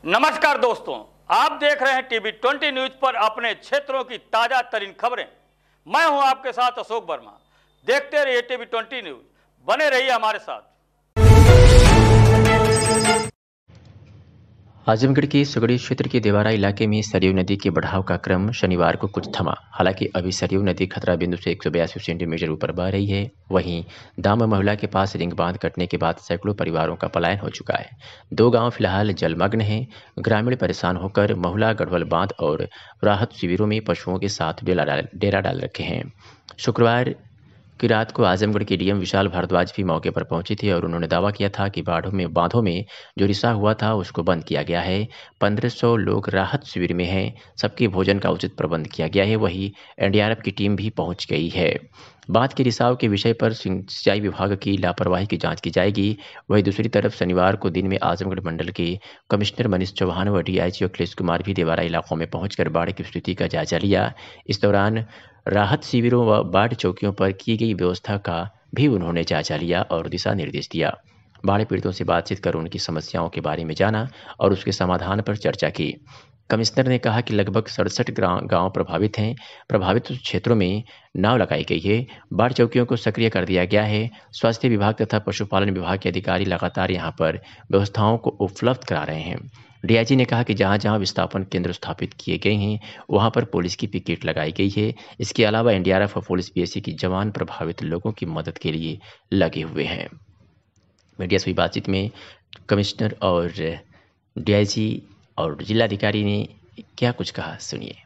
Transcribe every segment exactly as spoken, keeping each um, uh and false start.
नमस्कार दोस्तों, आप देख रहे हैं टीवी ट्वेंटी न्यूज पर अपने क्षेत्रों की ताजा तरीन खबरें। मैं हूं आपके साथ अशोक वर्मा। देखते रहिए टीवी ट्वेंटी न्यूज, बने रहिए हमारे साथ। आजमगढ़ के सुगड़ी क्षेत्र के देवारा इलाके में सरयू नदी के बढ़ाव का क्रम शनिवार को कुछ थमा। हालांकि अभी सरयू नदी खतरा बिंदु से एक सौ बयासी सेंटीमीटर ऊपर बह रही है। वहीं दाम महिला के पास रिंग बांध कटने के बाद सैकड़ों परिवारों का पलायन हो चुका है। दो गांव फिलहाल जलमग्न हैं। ग्रामीण परेशान होकर महुला गढ़वल बांध और राहत शिविरों में पशुओं के साथ डेरा डाल डेरा डाल रखे हैं। शुक्रवार की रात को आजमगढ़ के डीएम विशाल भारद्वाज भी मौके पर पहुंचे थे और उन्होंने दावा किया था कि बाढ़ों में बांधों में जो रिसाव हुआ था उसको बंद किया गया है। पंद्रह सौ लोग राहत शिविर में हैं। सबके भोजन का उचित प्रबंध किया गया है। वहीं एनडीआरएफ की टीम भी पहुंच गई है। बांध के रिसाव के विषय पर सिंचाई विभाग की लापरवाही की जांच की जाएगी। वहीं दूसरी तरफ शनिवार को दिन में आजमगढ़ मंडल के कमिश्नर मनीष चौहान व डीआईजी अखिलेश कुमार भी देवारा इलाकों में पहुंचकर बाढ़ की स्थिति का जायजा लिया। इस दौरान राहत शिविरों व बाढ़ चौकियों पर की गई व्यवस्था का भी उन्होंने जायजा लिया और दिशा निर्देश दिया। बाढ़ पीड़ितों से बातचीत कर उनकी समस्याओं के बारे में जाना और उसके समाधान पर चर्चा की। कमिश्नर ने कहा कि लगभग सड़सठ गांव प्रभावित हैं। प्रभावित क्षेत्रों में नाव लगाई गई है। बाढ़ चौकियों को सक्रिय कर दिया गया है। स्वास्थ्य विभाग तथा पशुपालन विभाग के अधिकारी लगातार यहां पर व्यवस्थाओं को उपलब्ध करा रहे हैं। डीआईजी ने कहा कि जहां जहां विस्थापन केंद्र स्थापित किए गए हैं वहां पर पुलिस की पिकेट लगाई गई है। इसके अलावा एनडीआरएफ और पुलिस पीएसी की जवान प्रभावित लोगों की मदद के लिए लगे हुए हैं। मीडिया से हुई बातचीत में कमिश्नर और डीआईजी और जिलाधिकारी ने क्या कुछ कहा, सुनिए।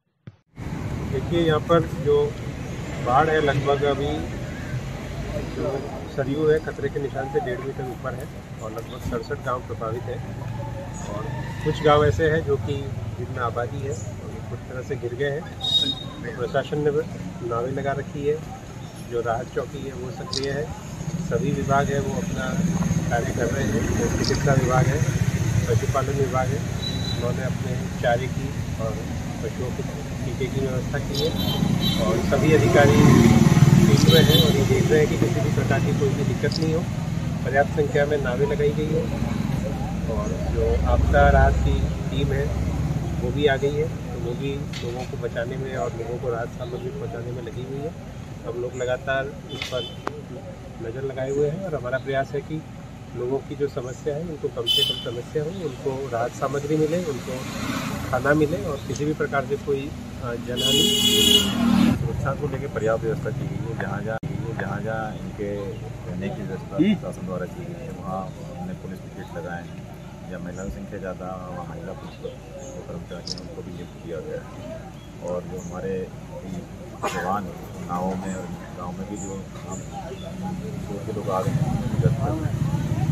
देखिए, यहाँ पर जो बाढ़ है लगभग अभी जो सरयू है खतरे के निशान से डेढ़ मीटर ऊपर है और लगभग सड़सठ गांव प्रभावित है और कुछ गांव ऐसे हैं जो कि जिनमें आबादी है और कुछ तरह से गिर गए हैं। तो प्रशासन ने नावें लगा रखी है। जो राहत चौकी है वो सक्रिय है। सभी विभाग है वो अपना कार्य कर रहे हैं। चिकित्सा विभाग है, पशुपालन विभाग है, उन्होंने अपने चारे की और पशुओं के टीके की व्यवस्था की है और सभी अधिकारी फील्ड में हैं और ये देख रहे हैं कि किसी भी प्रकार की कोई भी दिक्कत नहीं हो। पर्याप्त संख्या में नावें लगाई गई है और जो आपदा राहत की टीम है वो भी आ गई है। तो वो भी लोगों को बचाने में और लोगों को राहत सामग्री पहुँचाने में लगी हुई है। हम लोग लगातार इस पर नज़र लगाए हुए हैं और हमारा प्रयास है कि लोगों की जो समस्या है उनको कम से कम समस्या हो, उनको राहत सामग्री मिले, उनको खाना मिले और किसी भी प्रकार से कोई जनहानि। सुरक्षा को लेकर पर्याप्त व्यवस्था की गई है। जहाँ जहाँ जहाँ जहाँ इनके रहने की व्यवस्था शासन द्वारा की गई है वहाँ हमने पुलिस पिकेट लगाए हैं। या महिलाओं की संख्या ज़्यादा वहाँ महिला पुलिस कर्मचारी हैं उनको भी नियुक्त किया गया है। और जो हमारे जवान गाँवों में और गाँव में भी जो के लोग आ रहे हैं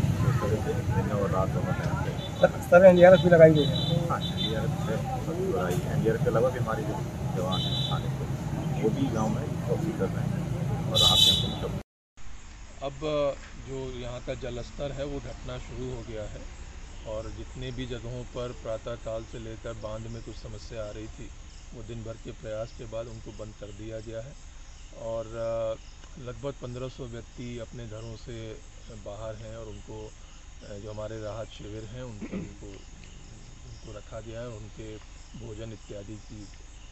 और रात सर एनडीआरएफ भी लगाई गई है। हाँ, एनडीआरएफ है। एनडीआरएफ के अलावा भी हमारे जो जवान हैं थाने को वो भी गांव में चौकी कर रहे हैं और रात में। अब जो यहाँ का जल स्तर है वो घटना शुरू हो गया है और जितने भी जगहों पर प्रातःकाल से लेकर बांध में कुछ समस्या आ रही थी वो दिन भर के प्रयास के बाद उनको बंद कर दिया गया है और लगभग पंद्रह सौ व्यक्ति अपने घरों से बाहर हैं और उनको जो हमारे राहत शिविर हैं उन पर उनको उनको रखा गया है और उनके भोजन इत्यादि की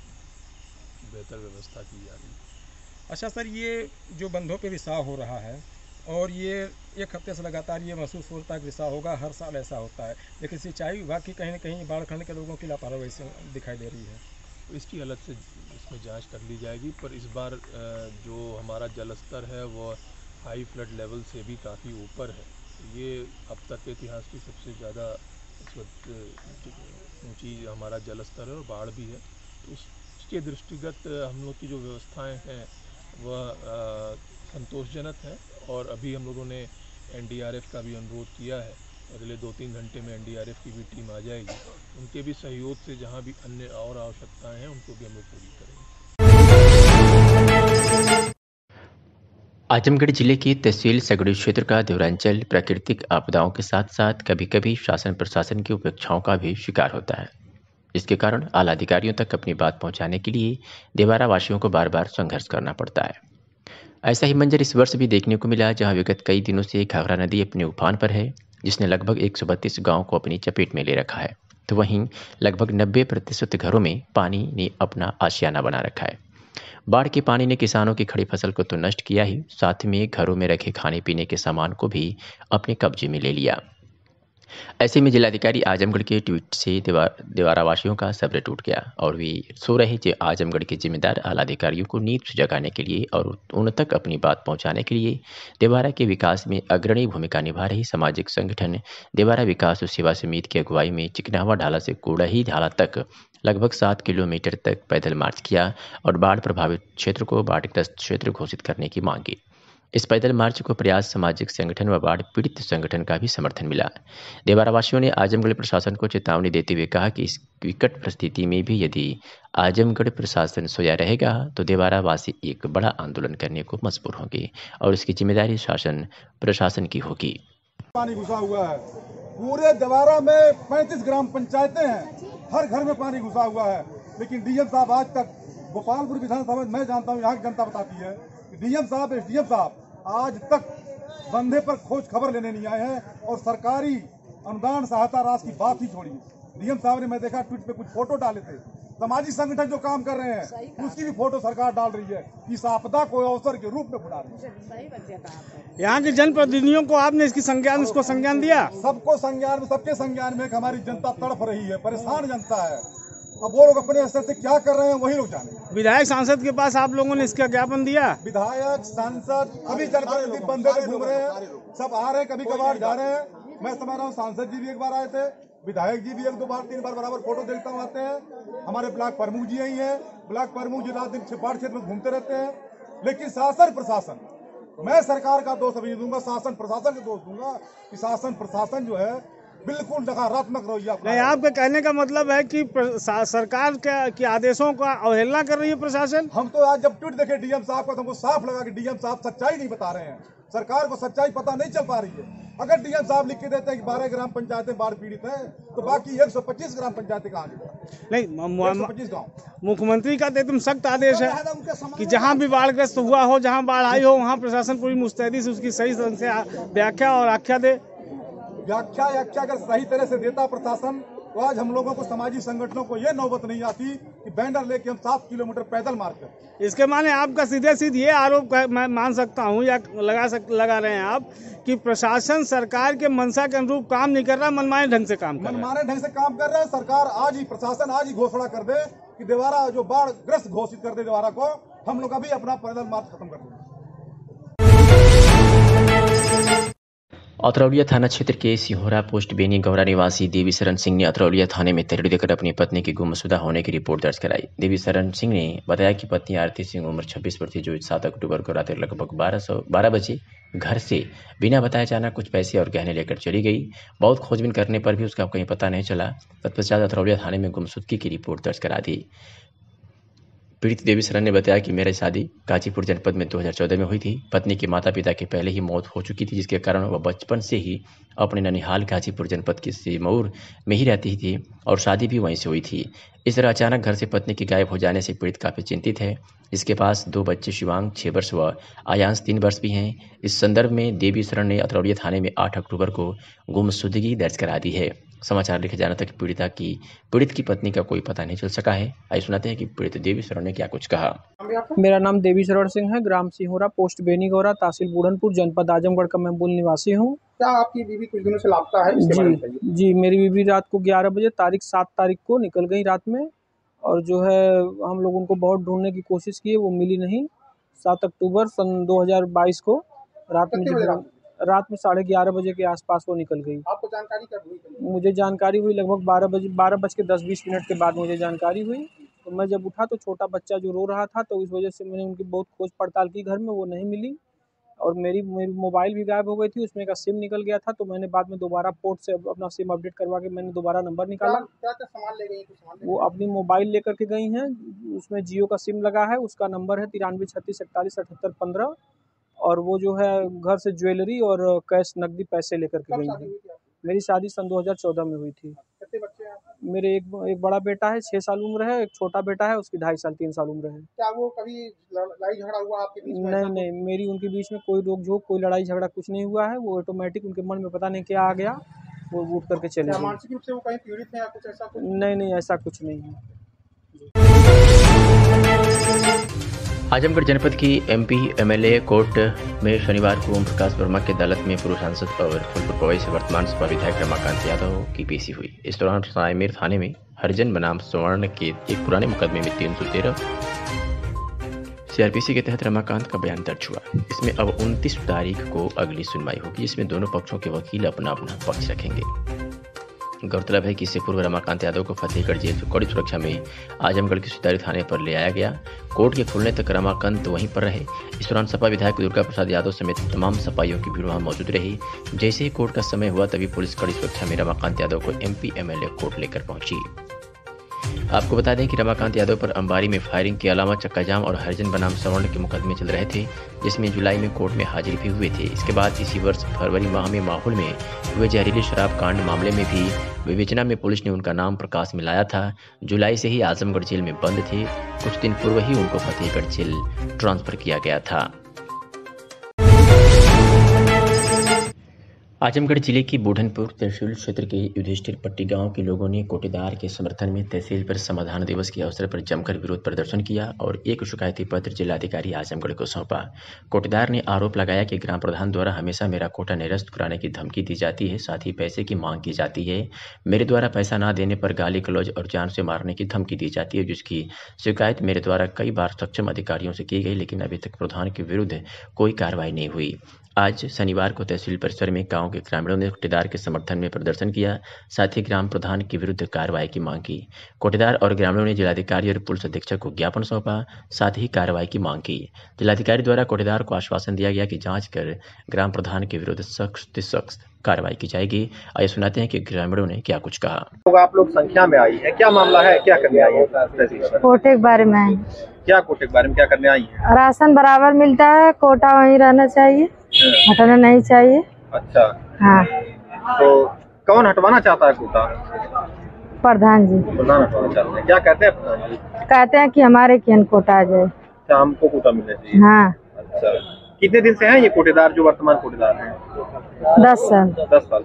बेहतर व्यवस्था की जा रही है। अच्छा सर, ये जो बंधों पे रिसाव हो रहा है और ये एक हफ्ते से लगातार ये महसूस होता है कि रिसाव होगा, हर साल ऐसा होता है, लेकिन सिंचाई विभाग की कहीं ना कहीं बाढ़ खंड के लोगों की लापरवाही से दिखाई दे रही है। तो इसकी अलग से इसमें जांच कर ली जाएगी। पर इस बार जो हमारा जल स्तर है वो हाई फ्लड लेवल से भी काफ़ी ऊपर है। ये अब तक के इतिहास की सबसे ज़्यादा इस वक्त ऊंची हमारा जल स्तर है और बाढ़ भी है। तो उसके दृष्टिगत हम लोग की जो व्यवस्थाएं हैं वह संतोषजनक हैं और अभी हम लोगों ने एनडीआरएफ का भी अनुरोध किया है। अगले दो तीन घंटे में एनडीआरएफ की भी टीम आ जाएगी। उनके भी सहयोग से जहाँ भी अन्य और आवश्यकताएँ हैं उनको भी हम लोग पूरी करेंगे। आजमगढ़ जिले की तहसील सगड़ी क्षेत्र का देवरांचल प्राकृतिक आपदाओं के साथ साथ कभी कभी शासन प्रशासन की उपेक्षाओं का भी शिकार होता है। इसके कारण आला अधिकारियों तक अपनी बात पहुंचाने के लिए देवारा वासियों को बार बार संघर्ष करना पड़ता है। ऐसा ही मंजर इस वर्ष भी देखने को मिला, जहां विगत कई दिनों से घाघरा नदी अपने उफान पर है, जिसने लगभग एक सौ बत्तीस गाँव को अपनी चपेट में ले रखा है। तो वहीं लगभग नब्बे प्रतिशत घरों में पानी ने अपना आशियाना बना रखा है। बाढ़ के पानी ने किसानों की खड़ी फसल को तो नष्ट किया ही, साथ में घरों में रखे खाने पीने के सामान को भी अपने कब्जे में ले लिया। ऐसे में जिलाधिकारी आजमगढ़ के ट्वीट से देवा देवारावासियों का सब्र टूट गया और वे सो रहे जे आजमगढ़ के जिम्मेदार आला अधिकारियों को नींद से जगाने के लिए और उन तक अपनी बात पहुंचाने के लिए देवारा के विकास में अग्रणी भूमिका निभा रही सामाजिक संगठन देवारा विकास और सेवा समिति की अगुवाई में चिकनावा ढाला से कोड़ही ढाला तक लगभग सात किलोमीटर तक पैदल मार्च किया और बाढ़ प्रभावित क्षेत्र को बाढ़ग्रस्त क्षेत्र घोषित करने की मांग की। इस पैदल मार्च को प्रयास सामाजिक संगठन व बाढ़ पीड़ित संगठन का भी समर्थन मिला। देवारावासियों ने आजमगढ़ प्रशासन को चेतावनी देते हुए कहा कि इस विकट परिस्थिति में भी यदि आजमगढ़ प्रशासन सोया रहेगा तो देवारावासी एक बड़ा आंदोलन करने को मजबूर होंगे और इसकी जिम्मेदारी शासन प्रशासन की होगी। पानी घुसा हुआ है, पूरे देवारा में पैंतीस ग्राम पंचायतें हैं, हर घर में पानी घुसा हुआ है, लेकिन डीएम साहब आज तक गोपालपुर विधानसभा में, मैं जानता हूँ यहाँ की जनता बताती है, डीएम साहब एसडीएम साहब आज तक बंधे पर खोज खबर लेने नहीं आए हैं और सरकारी अनुदान सहायता राशि की बात ही छोड़ी। डीएम साहब ने, मैं देखा ट्वीट पे कुछ फोटो डाले थे, सामाजिक संगठन जो काम कर रहे हैं उसकी भी फोटो सरकार डाल रही है। इस आपदा को अवसर के रूप में बुला रही है। यहाँ के जनप्रतिनिधियों को आपने इसकी संज्ञान इसको संज्ञान दिया? सबको संज्ञान में, सबके संज्ञान में हमारी जनता तड़प रही है, परेशान जनता है। अब वो लोग अपने स्तर से क्या कर रहे हैं वही लोग जाने। विधायक सांसद के पास आप लोगों ने इसका ज्ञापन दिया? विधायक सांसद सभी जनप्रतिनिधि बंदे पे घूम रहे हैं, सब आ रहे हैं, कभी कभार जा रहे हैं। मैं समझ रहा हूँ सांसद जी भी एक बार आए थे, विधायक जी भी एक दो बार तीन बार बराबर फोटो देखता हूँ आते हैं। हमारे ब्लॉक प्रमुख जी यही है, ब्लॉक प्रमुख जी रात दिन बाढ़ क्षेत्र में घूमते रहते हैं। लेकिन शासन प्रशासन, मैं सरकार का दोष अभी दूंगा, शासन प्रशासन का दोष दूंगा कि शासन प्रशासन जो है बिल्कुल नकारात्मक रवैया। नहीं, आपके कहने का मतलब है कि सरकार के आदेशों का अवहेलना कर रही है प्रशासन। हम तो आज जब ट्वीट देखे डीएम साहब का तो हमको साफ लगा कि डीएम साहब सच्चाई नहीं बता रहे हैं, सरकार को सच्चाई पता नहीं चल पा रही है। अगर डीएम साहब लिख के देते हैं कि बारह ग्राम पंचायतें बाढ़ पीड़ित हैं तो बाकी एक सौ पच्चीस ग्राम पंचायतें कहाँ गई? नहीं, पच्चीस गाँव। मुख्यमंत्री का तो एकदम सख्त आदेश है कि जहाँ भी बाढ़ग्रस्त हुआ हो, जहाँ बाढ़ आई हो, वहाँ प्रशासन पूरी मुस्तैदी से उसकी सही ढंग से व्याख्या और आख्या दे। व्याख्या व्याख्या अगर सही तरह से देता प्रशासन तो आज हम लोगों को, सामाजिक संगठनों को ये नौबत नहीं आती कि बैनर लेके हम सात किलोमीटर पैदल मार कर। इसके माने आपका सीधे सीधे ये आरोप मैं मान सकता हूँ या लगा सक लगा रहे हैं आप कि प्रशासन सरकार के मंशा के अनुरूप काम नहीं कर रहा, मनमाने ढंग से काम कर रहा है। मनमाने ढंग से काम कर रहा है। सरकार आज ही, प्रशासन आज ही घोषणा कर दे कि देवारा जो बाढ़ ग्रस्त घोषित कर दे देवारा को, हम लोग अभी अपना पैदल मार्च खत्म कर देंगे। अतरौलिया थाना क्षेत्र के सिहोरा पोस्ट बेनी गौरा निवासी देवी शरण सिंह ने अतरौलिया थाने में तहरीर देकर अपनी पत्नी की गुमशुदा होने की रिपोर्ट दर्ज कराई। देवी शरण सिंह ने बताया कि पत्नी आरती सिंह उम्र छब्बीस वर्ष थी, जो सात अक्टूबर को रात लगभग बारह सौ बारह बजे घर से बिना बताए जाना कुछ पैसे और गहने लेकर चली गई। बहुत खोजबीन करने पर भी उसका कहीं पता नहीं चला। तत्पश्चात अतरौलिया थाने में गुमशुदगी की रिपोर्ट दर्ज करा दी। पीड़ित देवी शरण ने बताया कि मेरी शादी गाजीपुर जनपद में दो हज़ार चौदह में हुई थी। पत्नी के माता पिता की पहले ही मौत हो चुकी थी, जिसके कारण वह बचपन से ही अपने ननिहाल गाजीपुर जनपद के सिमौर में ही रहती थी और शादी भी वहीं से हुई थी। इस तरह अचानक घर से पत्नी के गायब हो जाने से पीड़ित काफ़ी चिंतित है। इसके पास दो बच्चे शिवांग छः वर्ष व आयांश तीन वर्ष भी हैं। इस संदर्भ में देवी शरण ने अतरौलिया थाने में आठ अक्टूबर को गुमशुदगी दर्ज करा दी है। समाचार लिखे जाने तक पीड़िता की पीड़ित की पत्नी का कोई पता नहीं चल सका है। आइए सुनाते हैं कि पीड़ित देवी शरण ने क्या कुछ कहा। मेरा नाम देवी शरण सिंह है, ग्राम सिहोरा, पोस्ट बेनी गौरा, तहसील बूढ़नपुर, जनपद आजमगढ़ का मैं मूल निवासी हूँ। क्या आपकी बीवी कुछ दिनों से लापता है? जी जी मेरी बीवी रात को ग्यारह बजे तारीख सात तारीख को निकल गई रात में, और जो है हम लोग उनको बहुत ढूंढने की कोशिश की, वो मिली नहीं। सात अक्टूबर सन दो हज़ार बाईस को रात में रात में साढ़े ग्यारह बजे के आसपास वो निकल गई। आपको जानकारी कब हुई? मुझे जानकारी हुई लगभग बारह बजे बारह बज के दस बीस मिनट के बाद मुझे जानकारी हुई। तो मैं जब उठा तो छोटा बच्चा जो रो रहा था, तो इस वजह से मैंने उनकी बहुत खोज पड़ताल की, घर में वो नहीं मिली। और मेरी मेरी मोबाइल भी गायब हो गई थी, उसमें का सिम निकल गया था। तो मैंने बाद में दोबारा पोर्ट से अपना सिम अपडेट करवा के मैंने दोबारा नंबर निकाला। क्या क्या सामान ले गई? वो अपनी मोबाइल लेकर के गई हैं, उसमें जियो का सिम लगा है, उसका नंबर है तिरानवे छत्तीस इकतालीस अठहत्तर पंद्रह। और वो जो है घर से ज्वेलरी और कैश नकदी पैसे लेकर के गई हैं। मेरी शादी सन दो हज़ार चौदह में हुई थी। कितने बच्चे हैं? मेरे एक एक बड़ा बेटा है, छः साल उम्र है, एक छोटा बेटा है, उसकी ढाई साल तीन साल उम्र है। क्या वो कभी लड़ाई झगड़ा हुआ आपके बीच में? नहीं नहीं, मेरी उनके बीच में कोई रोक झोंक, कोई लड़ाई झगड़ा कुछ नहीं हुआ है। वो ऑटोमेटिक उनके मन में पता नहीं क्या आ गया, वो उठ करके चले गए। मानसिक रूप से वो कहीं पीड़ित है या कुछ ऐसा कुछ? नहीं नहीं, ऐसा कुछ नहीं है। आजमगढ़ जनपद की एमपी एमएलए कोर्ट में शनिवार को ओम प्रकाश वर्मा की अदालत में पूर्व सांसद और फूलपुर पवई से वर्तमान सपा विधायक रमाकांत यादव की पेशी हुई। इस दौरान रायमेर थाने में हरिजन बनाम स्वर्ण के एक पुराने मुकदमे में तीन सौ तेरह सीआरपीसी के तहत रमाकांत का बयान दर्ज हुआ। इसमें अब उनतीस तारीख को अगली सुनवाई होगी, जिसमें दोनों पक्षों के वकील अपना अपना पक्ष रखेंगे। गौरतलब है कि इससे पूर्व रमाकांत यादव को फतेहगढ़ जेल से कड़ी सुरक्षा में आजमगढ़ के सितारी थाने पर ले आया गया। कोर्ट के खुलने तक रमाकांत वहीं पर रहे। इस दौरान सपा विधायक दुर्गा प्रसाद यादव समेत तमाम सपाइयों की भीड़ वहां मौजूद रही। जैसे ही कोर्ट का समय हुआ तभी पुलिस कड़ी सुरक्षा में रमाकांत यादव को एमपी एमएलए कोर्ट लेकर पहुंची। आपको बता दें कि रमाकांत यादव पर अंबारी में फायरिंग के अलावा चक्काजाम और हरिजन बनाम स्वर्ण के मुकदमे चल रहे थे, जिसमें जुलाई में कोर्ट में हाजिर भी हुए थे। इसके बाद इसी वर्ष फरवरी माह में माहौल में हुए जहरीली शराब कांड मामले में भी विवेचना में पुलिस ने उनका नाम प्रकाश में लाया था। जुलाई से ही आजमगढ़ जेल में बंद थे। कुछ दिन पूर्व ही उनको फतेहगढ़ जेल ट्रांसफर किया गया था। आजमगढ़ जिले की बूढ़नपुर तहसील क्षेत्र के युधिष्ठिर पट्टी गांव के लोगों ने कोटेदार के समर्थन में तहसील पर समाधान दिवस के अवसर पर जमकर विरोध प्रदर्शन किया और एक शिकायती पत्र जिलाधिकारी आजमगढ़ को सौंपा। कोटेदार ने आरोप लगाया कि ग्राम प्रधान द्वारा हमेशा मेरा कोटा निरस्त कराने की धमकी दी जाती है, साथ ही पैसे की मांग की जाती है। मेरे द्वारा पैसा न देने पर गाली गलौज और जान से मारने की धमकी दी जाती है, जिसकी शिकायत मेरे द्वारा कई बार सक्षम अधिकारियों से की गई, लेकिन अभी तक प्रधान के विरुद्ध कोई कार्रवाई नहीं हुई। आज शनिवार को तहसील परिसर में गांव के ग्रामीणों ने कोटेदार के समर्थन में प्रदर्शन किया, साथ ही ग्राम प्रधान के विरुद्ध कार्रवाई की मांग की। कोटेदार और ग्रामीणों ने जिलाधिकारी और पुलिस अधीक्षक को ज्ञापन सौंपा, साथ ही कार्रवाई की मांग की। जिलाधिकारी द्वारा कोटेदार को आश्वासन दिया गया कि जांच कर ग्राम प्रधान के विरुद्ध सख्त सख्त कार्रवाई की जाएगी। आइए सुनाते हैं कि ग्रामीणों ने क्या कुछ कहा। आप लोग संख्या में आई है, क्या मामला है, क्या करने आई है? कोटे के बारे में आई। क्या कोटे के बारे में क्या करने आई है? राशन बराबर मिलता है, कोटा वहीं रहना चाहिए, हटाना नहीं चाहिए। अच्छा, हाँ। तो कौन हटवाना चाहता है कोटा? प्रधान जी। प्रधान हटवाना चाहते हैं। क्या कहते हैं प्रधान जी? कहते हैं कि हमारे किन कोटा आ जाए। अच्छा, हमको कोटा मिलना चाहिए। हाँ। अच्छा, कितने दिन से हैं ये कोटेदार, जो वर्तमान कोटेदार हैं? दस साल। दस साल।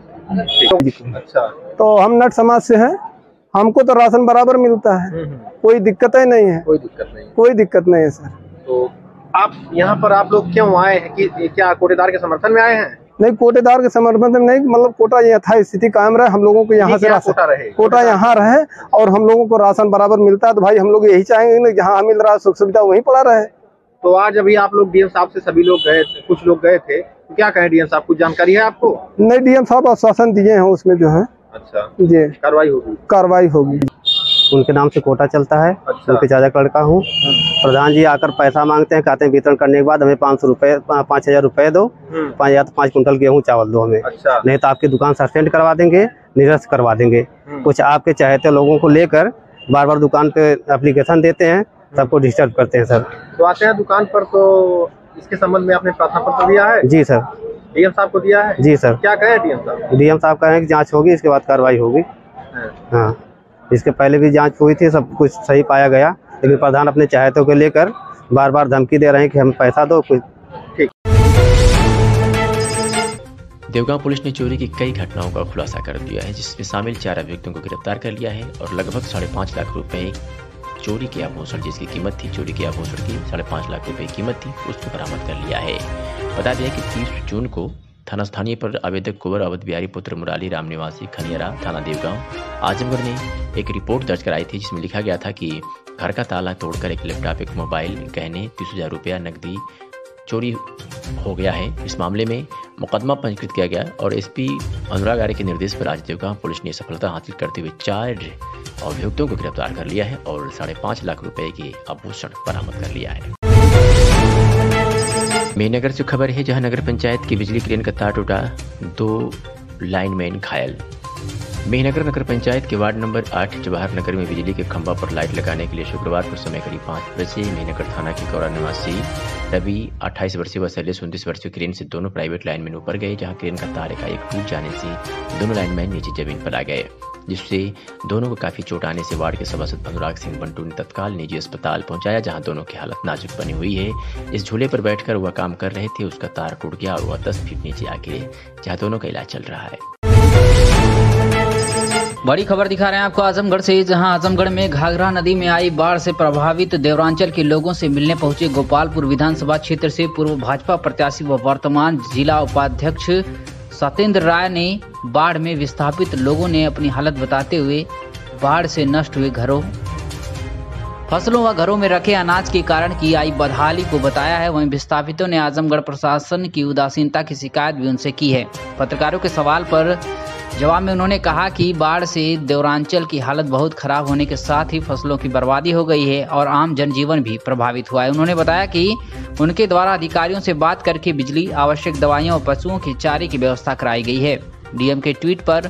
अच्छा, तो हम नट समाज से हैं, हमको तो राशन बराबर मिलता है, कोई दिक्कत ही नहीं है। कोई दिक्कत नहीं, कोई दिक्कत नहीं है सर। तो आप यहाँ पर आप लोग क्यों आए हैं? कि क्या कोटेदार के समर्थन में आए हैं? नहीं, कोटेदार के समर्थन में नहीं, मतलब कोटा यथास्थिति कायम रहे, हम लोगों को यहाँ से राशन कोटा रहे, कोटा यहाँ रहे और हम लोगों को राशन बराबर मिलता है। तो भाई हम लोग यही चाहेंगे ना, जहाँ मिल रहा है सुख सुविधा वहीं पड़ा रहे। तो आज अभी आप लोग डीएम साहब से सभी लोग गए, कुछ लोग गए थे, तो क्या कहे डीएम साहब? कुछ जानकारी है आपको? नहीं, डीएम साहब आश्वासन दिए हैं उसमें जो है। अच्छा जी, कार्रवाई होगी। कार्रवाई होगी। उनके नाम से कोटा चलता है। अच्छा। उनके चाचा का लड़का हूँ। प्रधान जी आकर पैसा मांगते हैं, कहते हैं वितरण करने के बाद हमें पाँच सौ रुपये पाँच हजार रुपये दो, पाँच या तो पाँच कुंटल गेहूँ चावल दो हमें। अच्छा। नहीं तो आपकी दुकान सस्पेंड करवा देंगे, निरस्त करवा देंगे। कुछ आपके चाहते लोगों को लेकर बार बार दुकान पे एप्लीकेशन देते हैं, सबको डिस्टर्ब करते हैं सर। तो आते हैं दुकान पर, तो इसके संबंध में आपने प्रार्थना पत्र दिया है? जी सर। डीएम साहब को दिया है? जी सर। क्या कहे डीएम साहब? डीएम साहब कहे कि जांच होगी, इसके बाद कार्रवाई होगी। हाँ, इसके पहले भी जांच हुई थी, सब कुछ सही पाया गया, लेकिन प्रधान अपने चाहतों को लेकर बार बार धमकी दे रहे हैं कि हम पैसा दो। कुछ ठीक। देवगांव पुलिस ने चोरी की कई घटनाओं का खुलासा कर दिया है, जिसमें शामिल चार अभियुक्तों को गिरफ्तार कर लिया है और लगभग साढ़े पाँच लाख रुपए चोरी के आभूषण, जिसकी कीमत थी चोरी के आभूषण की साढ़े पाँच लाख रुपए कीमत थी, उसको बरामद कर लिया है। बता दें कि तीस जून को थाना स्थानीय पर आवेदक कुंवर अवध बिहारी पुत्र मुराली राम निवासी खनियारा थाना देवगांव आजमगढ़ ने एक रिपोर्ट दर्ज कराई थी, जिसमें लिखा गया था कि घर का ताला तोड़कर एक लैपटॉप, एक मोबाइल, गहने, तीस हजार रुपया नकदी चोरी हो गया है। इस मामले में मुकदमा पंजीकृत किया गया और एसपी अनुराग आर्य के निर्देश पर आज देवगांव पुलिस ने सफलता हासिल करते हुए चार अभियुक्तों को गिरफ्तार कर लिया है और साढ़े पाँच लाख रुपए के आभूषण बरामद कर लिया है। मेहनगर से खबर है, जहां नगर पंचायत की बिजली क्रेन का तार टूटा, दो लाइनमैन घायल। मेहनगर नगर पंचायत के वार्ड नंबर आठ जवाहर नगर में बिजली के खंभा पर लाइट लगाने के लिए शुक्रवार को समय करीब पाँच बजे मेहनगर थाना के गौरा निवासी रवि अट्ठाईस वर्षीय व शैलेश उनतीस वर्षीय क्रेन से दोनों प्राइवेट लाइनमैन ऊपर गए, जहां क्रेन का तार एकाएक टूट जाने से दोनों लाइनमैन नीचे जमीन पर आ गए, जिससे दोनों को काफी चोट आने से वार्ड के सभासद अनुराग सिंह बंटू ने तत्काल निजी अस्पताल पहुंचाया, जहां दोनों की हालत नाजुक बनी हुई है। इस झूले पर बैठकर वह काम कर रहे थे, उसका तार टूट गया और वह दस फीट नीचे आ गिरे, जहां दोनों का इलाज चल रहा है। बड़ी खबर दिखा रहे हैं आपको आजमगढ़ से, जहां आजमगढ़ में घाघरा नदी में आई बाढ़ से प्रभावित देवरांचल के लोगों से मिलने पहुंचे गोपालपुर विधानसभा क्षेत्र से पूर्व भाजपा प्रत्याशी व वर्तमान जिला उपाध्यक्ष सत्येंद्र राय ने बाढ़ में विस्थापित लोगों ने अपनी हालत बताते हुए बाढ़ से नष्ट हुए घरों, फसलों व घरों में रखे अनाज के कारण की आई बदहाली को बताया है। वहीं विस्थापितों ने आजमगढ़ प्रशासन की उदासीनता की शिकायत भी उनसे की है। पत्रकारों के सवाल पर जवाब में उन्होंने कहा कि बाढ़ से देवरांचल की हालत बहुत खराब होने के साथ ही फसलों की बर्बादी हो गई है और आम जनजीवन भी प्रभावित हुआ है। उन्होंने बताया कि उनके द्वारा अधिकारियों से बात करके बिजली, आवश्यक दवाइयों और पशुओं के चारे की व्यवस्था कराई गई है। डीएम के ट्वीट पर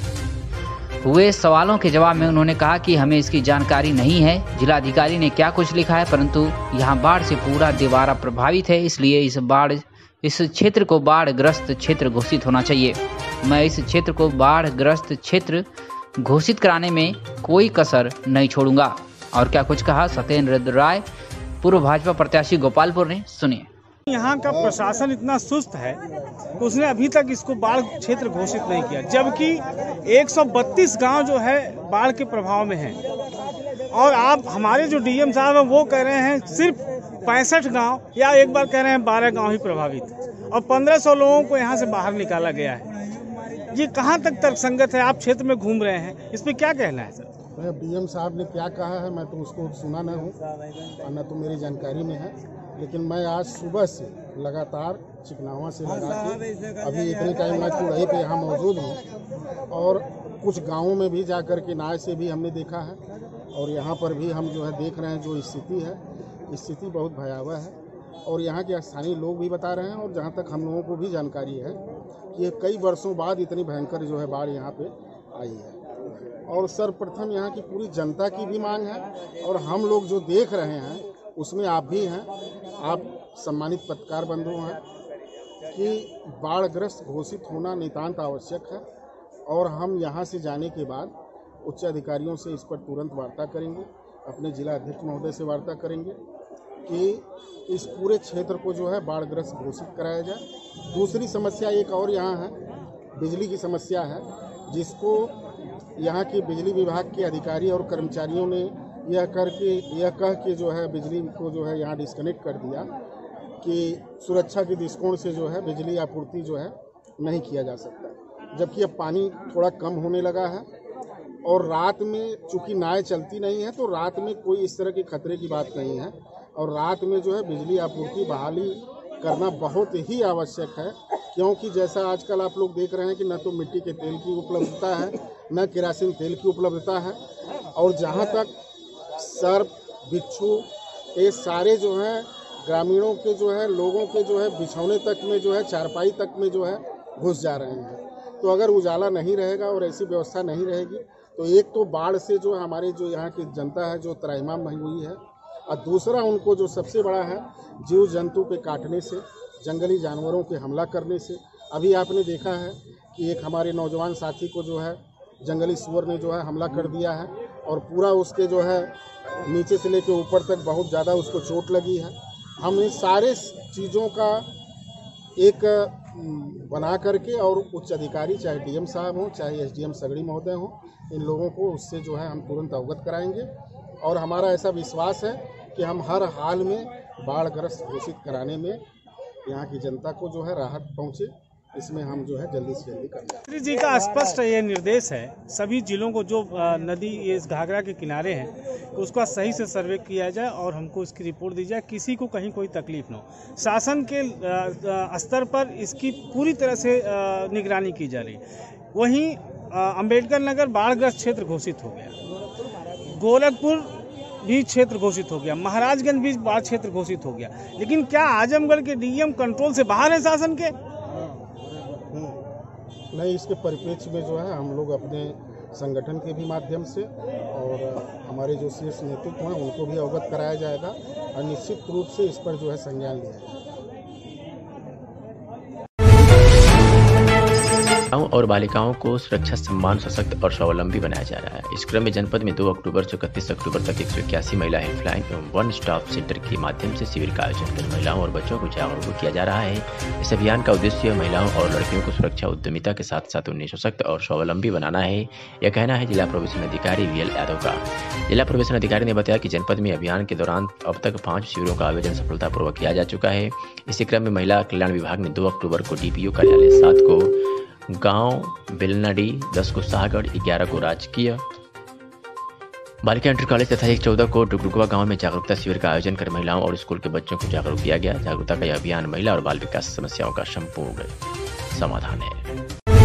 हुए सवालों के जवाब में उन्होंने कहा कि हमें इसकी जानकारी नहीं है, जिलाधिकारी ने क्या कुछ लिखा है, परंतु यहाँ बाढ़ से पूरा देवारा प्रभावित है, इसलिए इस बाढ़ इस क्षेत्र को बाढ़ ग्रस्त क्षेत्र घोषित होना चाहिए। मैं इस क्षेत्र को बाढ़ ग्रस्त क्षेत्र घोषित कराने में कोई कसर नहीं छोड़ूंगा। और क्या कुछ कहा सत्येंद्र राय, पूर्व भाजपा प्रत्याशी गोपालपुर ने, सुनिए। यहाँ का प्रशासन इतना सुस्त है कि उसने अभी तक इसको बाढ़ क्षेत्र घोषित नहीं किया, जबकि एक सौ बत्तीस गांव जो है बाढ़ के प्रभाव में हैं। और आप हमारे जो डीएम साहब हैं वो कह रहे हैं सिर्फ पैंसठ गांव या एक बार कह रहे हैं बारह गांव ही प्रभावित और पंद्रह सौ लोगों को यहाँ से बाहर निकाला गया है। ये कहाँ तक तर्कसंगत है? आप क्षेत्र में घूम रहे हैं, इस पर क्या कहना है सर? डीएम साहब ने क्या कहा है मैं तो उसको सुना न हूँ और न तो मेरी जानकारी में है, लेकिन मैं आज सुबह से लगातार चिकनावा से लगा के अभी इतने टाइम मैं चुड़ई पे यहाँ मौजूद हूँ और कुछ गाँवों में भी जा कर के नाव से भी हमने देखा है और यहाँ पर भी हम जो है देख रहे हैं जो स्थिति है, स्थिति बहुत भयावह है। और यहाँ के स्थानीय लोग भी बता रहे हैं और जहाँ तक हम लोगों को भी जानकारी है कि कई वर्षों बाद इतनी भयंकर जो है बाढ़ यहाँ पे आई है। और सर्वप्रथम यहाँ की पूरी जनता की भी मांग है और हम लोग जो देख रहे हैं उसमें आप भी हैं, आप सम्मानित पत्रकार बंधु हैं, कि बाढ़ग्रस्त घोषित होना नितांत आवश्यक है। और हम यहाँ से जाने के बाद उच्च अधिकारियों से इस पर तुरंत वार्ता करेंगे, अपने जिला अध्यक्ष महोदय से वार्ता करेंगे कि इस पूरे क्षेत्र को जो है बाढ़ग्रस्त घोषित कराया जाए। दूसरी समस्या एक और यहाँ है, बिजली की समस्या है, जिसको यहाँ के बिजली विभाग के अधिकारी और कर्मचारियों ने यह करके यह कह के जो है बिजली को जो है यहाँ डिस्कनेक्ट कर दिया कि सुरक्षा के दृष्टिकोण से जो है बिजली आपूर्ति जो है नहीं किया जा सकता। जबकि अब पानी थोड़ा कम होने लगा है और रात में चूँकि नाव चलती नहीं है तो रात में कोई इस तरह के खतरे की बात नहीं है और रात में जो है बिजली आपूर्ति बहाली करना बहुत ही आवश्यक है, क्योंकि जैसा आजकल आप लोग देख रहे हैं कि न तो मिट्टी के तेल की उपलब्धता है, न केरासिन तेल की उपलब्धता है। और जहाँ तक सर्प, बिच्छू, ये सारे जो हैं ग्रामीणों के जो है लोगों के जो है बिछौने तक में जो है चारपाई तक में जो है घुस जा रहे हैं। तो अगर उजाला नहीं रहेगा और ऐसी व्यवस्था नहीं रहेगी तो एक तो बाढ़ से जो हमारे जो यहाँ की जनता है जो त्राहिमाम हुई है और दूसरा उनको जो सबसे बड़ा है जीव जंतु पे काटने से, जंगली जानवरों के हमला करने से। अभी आपने देखा है कि एक हमारे नौजवान साथी को जो है जंगली सुअर ने जो है हमला कर दिया है और पूरा उसके जो है नीचे से लेकर ऊपर तक बहुत ज़्यादा उसको चोट लगी है। हम इन सारे चीज़ों का एक बना करके और उच्च अधिकारी चाहे डीएम साहब हों चाहे एसडीएम सगड़ी महोदय हों, इन लोगों को उससे जो है हम तुरंत अवगत कराएंगे और हमारा ऐसा विश्वास है कि हम हर हाल में बाढ़ग्रस्त घोषित कराने में यहाँ की जनता को जो है राहत पहुँचे, इसमें हम जो है जल्दी से जल्दी करेंगे। मंत्री जी का स्पष्ट ये निर्देश है सभी जिलों को जो नदी इस घाघरा के किनारे हैं उसका सही से सर्वे किया जाए और हमको इसकी रिपोर्ट दी जाए, किसी को कहीं कोई तकलीफ न हो। शासन के स्तर पर इसकी पूरी तरह से निगरानी की जा रही। वहीं अंबेडकर नगर बाढ़ग्रस्त क्षेत्र घोषित हो गया, गोरखपुर भी क्षेत्र घोषित हो गया, महाराजगंज भी बाढ़ क्षेत्र घोषित हो गया, लेकिन क्या आजमगढ़ के डीएम कंट्रोल से बाहर है शासन के? नहीं, इसके परिप्रेक्ष्य में जो है हम लोग अपने संगठन के भी माध्यम से और हमारे जो शीर्ष नेतृत्व हैं उनको भी अवगत कराया जाएगा और निश्चित रूप से इस पर जो है संज्ञान लिया जाएगा। महिलाओं और बालिकाओं को सुरक्षा, सम्मान, सशक्त और स्वावलंबी बनाया जा रहा है। इस क्रम में जनपद में दो अक्टूबर से इकतीस अक्टूबर तक एक सौ इक्यासी महिला हेल्पलाइन एवं वन स्टॉप सेंटर के माध्यम से शिविर का आयोजन कर महिलाओं और बच्चों को जागरूक किया जा रहा है। इस अभियान का उद्देश्य महिलाओं और लड़कियों को सुरक्षा, उद्यमिता के साथ साथ उन्हें सशक्त और स्वावलंबी बनाना है। यह कहना है जिला प्रोबेशन अधिकारी वी एल यादव का। जिला प्रोबेशन अधिकारी ने बताया कि जनपद में अभियान के दौरान अब तक पाँच शिविरों का आयोजन सफलतापूर्वक किया जा चुका है। इसी क्रम में महिला कल्याण विभाग ने दो अक्टूबर को डीपीओ कार्यालय, सात को गांव बेलनाडी, दस को शाहगढ़, ग्यारह को राजकीय बालिका इंटर कॉलेज तथा एक चौदह को डुगडुगवा गांव में जागरूकता शिविर का आयोजन कर महिलाओं और स्कूल के बच्चों को जागरूक किया गया। जागरूकता का यह अभियान महिला और बाल विकास समस्याओं का संपूर्ण समाधान है।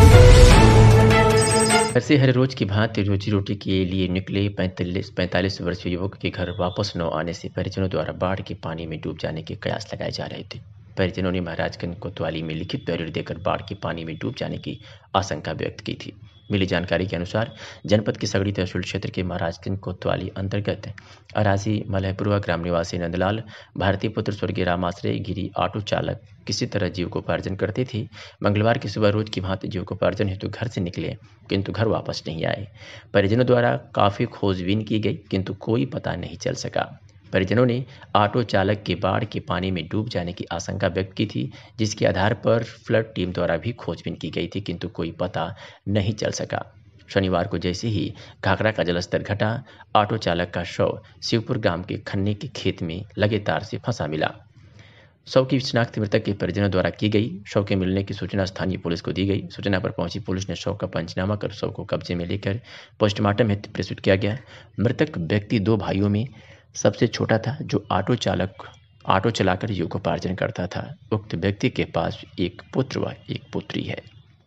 ऐसे हर रोज की भांति रोजी रोटी के लिए निकले पैंतालीस पैंतालीस वर्षीय युवक के घर वापस न आने से परिजनों द्वारा बाढ़ के पानी में डूब जाने के कयास लगाए जा रहे थे। परिजनों ने महाराजगंज कोतवाली में लिखित दलील देकर बाढ़ के पानी में डूब जाने की आशंका व्यक्त की थी। मिली जानकारी के अनुसार जनपद के सगड़ी तहसील क्षेत्र के महाराजगंज कोतवाली अंतर्गत अराजी मलहपुरवा ग्राम निवासी नंदलाल भारतीय पुत्र स्वर्गीय रामाश्रय गिरी ऑटो चालक किसी तरह जीविकोपार्जन करते थे। मंगलवार की सुबह रोज की भांति जीविकोपार्जन हेतु घर से निकले किंतु घर वापस नहीं आए। परिजनों द्वारा काफी खोजबीन की गई किंतु कोई पता नहीं चल सका। परिजनों ने ऑटो चालक के बाढ़ के पानी में डूब जाने की आशंका व्यक्त की थी, जिसके आधार पर फ्लड टीम द्वारा भी खोजबीन की गई थी किंतु कोई पता नहीं चल सका। शनिवार को जैसे ही घाघरा का जलस्तर घटा, ऑटो चालक का शव शिवपुर गांव के खन्ने के खेत में लगे तार से फंसा मिला। शव की शिनाख्त मृतक के परिजनों द्वारा की गई। शव के मिलने की सूचना स्थानीय पुलिस को दी गई। सूचना पर पहुंची पुलिस ने शव का पंचनामा कर शव को कब्जे में लेकर पोस्टमार्टम हेतु प्रस्तुत किया गया। मृतक व्यक्ति दो भाइयों में सबसे छोटा था, जो ऑटो चालक ऑटो चलाकर जीविकोपार्जन करता था। उक्त व्यक्ति के पास एक पुत्र व एक पुत्री है।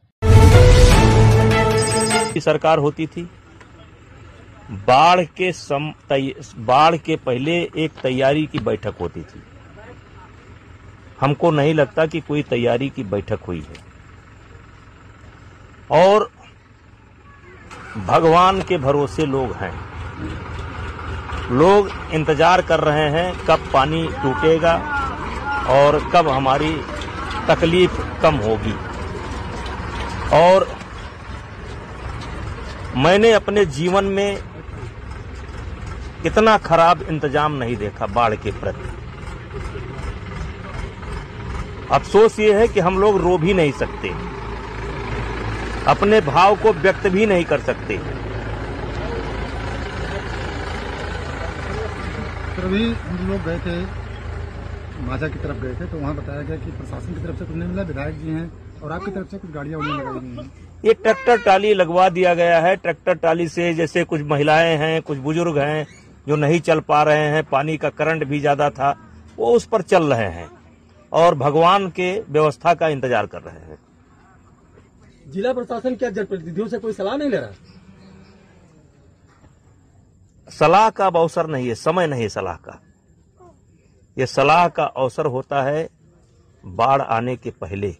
सरकार होती थी, बाढ़ के सम बाढ़ के पहले एक तैयारी की बैठक होती थी। हमको नहीं लगता कि कोई तैयारी की बैठक हुई है और भगवान के भरोसे लोग हैं। लोग इंतजार कर रहे हैं कब पानी टूटेगा और कब हमारी तकलीफ कम होगी। और मैंने अपने जीवन में इतना खराब इंतजाम नहीं देखा बाढ़ के प्रति। अफसोस ये है कि हम लोग रो भी नहीं सकते, अपने भाव को व्यक्त भी नहीं कर सकते। सर अभी हम लोग गए थे माझा की तरफ गए थे तो वहाँ बताया गया कि प्रशासन की तरफ से कुछ नहीं मिला, विधायक जी हैं और आपकी तरफ से कुछ गाड़ियां उन्हें लगाई गई हैं। एक ट्रैक्टर ट्राली लगवा दिया गया है। ट्रैक्टर ट्राली से जैसे कुछ महिलाएं हैं, कुछ बुजुर्ग हैं जो नहीं चल पा रहे हैं, पानी का करंट भी ज्यादा था, वो उस पर चल रहे हैं और भगवान के व्यवस्था का इंतजार कर रहे हैं। जिला प्रशासन क्या जनप्रतिनिधियों से कोई सलाह नहीं ले रहा? सलाह का अब अवसर नहीं है, समय नहीं है सलाह का। यह सलाह का अवसर होता है बाढ़ आने के पहले।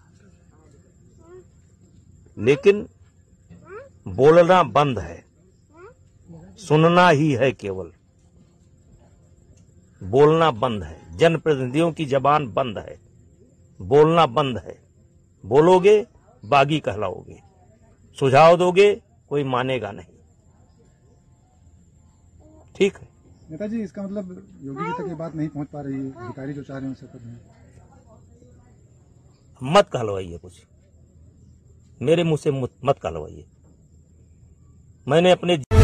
लेकिन बोलना बंद है, सुनना ही है केवल। बोलना बंद है, जनप्रतिनिधियों की जबान बंद है, बोलना बंद है। बोलोगे बागी कहलाओगे, सुझाव दोगे कोई मानेगा नहीं। ठीक है नेताजी, इसका मतलब योगी जी तक ये बात नहीं पहुंच पा रही है, अधिकारी जो चाह रहे हैं उसे कर रहे हैं। मत कहलवाइए कुछ, मेरे मुंह से मत कहलवाइए। मैंने अपने